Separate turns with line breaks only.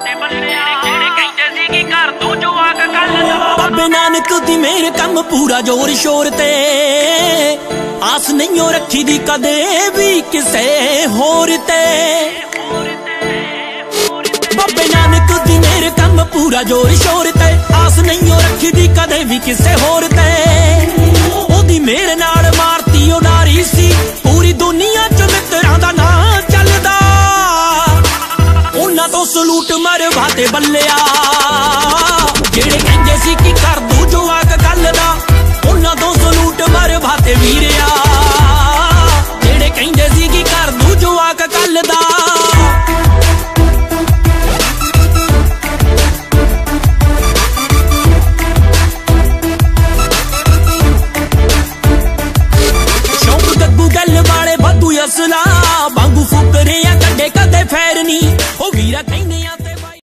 बाबे नानक दी मेरे कम पूरा जोर शोर ते, आस नहीं रखी दी कदे भी किसे होर ते। बाबे नानक दी मेरे कम पूरा जोर शोर ते, आस नहीं रखी दी कदे भी किसे होर ते। ओदी मेरे नाल मारती उडारी सी, पूरी दुनिया च मित्रां दा नां चलदा। उन्हां तो सलूट मरवा ते बल्लिया, जेड़े कहंदे सी कि कर दूं जवाक गल दा। उन्हां तो सलूट मरवा ते वीरिया, जेड़े कहंदे सी कि कर दूं जवाक गल दा। शौक गद्दू गल वाले बद्दू असला वांगू फुकरे कड्डे कदे फैर नी। ओ वीरा